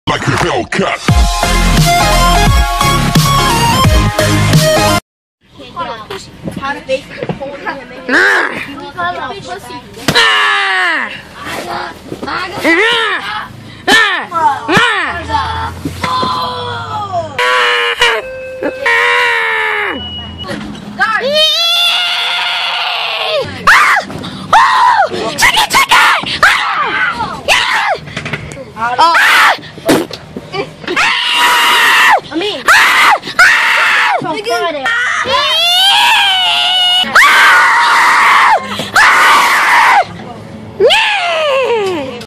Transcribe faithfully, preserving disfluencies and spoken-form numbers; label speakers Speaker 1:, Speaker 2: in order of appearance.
Speaker 1: Like a Hellcat.
Speaker 2: How to make it hold him in.
Speaker 3: Chicken, chicken!
Speaker 2: Oh. I mean, so Friday.